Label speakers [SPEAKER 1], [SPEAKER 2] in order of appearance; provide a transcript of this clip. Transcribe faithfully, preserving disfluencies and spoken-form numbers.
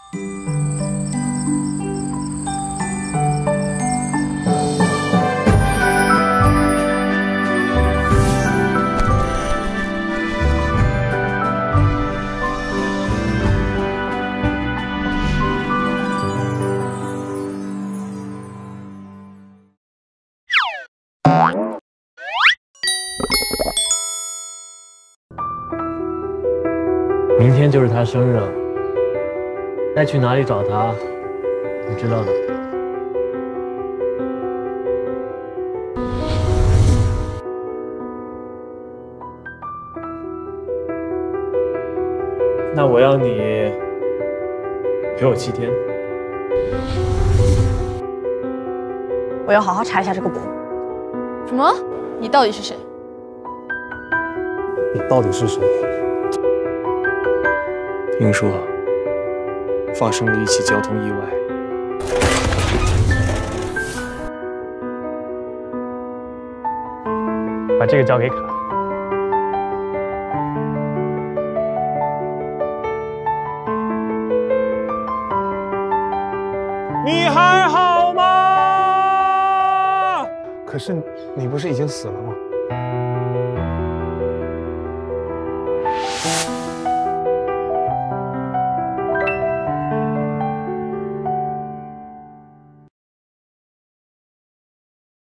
[SPEAKER 1] 明天就是他生日了，该去哪里找他，你知道的。那我要你陪我七天。
[SPEAKER 2] 我要好好查一下这个博。
[SPEAKER 3] 什么？你到底是谁？
[SPEAKER 4] 你到底是谁？
[SPEAKER 5] 听说发生了一起交通意外，
[SPEAKER 1] 把这个交给卡。
[SPEAKER 4] 你还好吗？可是你不是已经死了吗？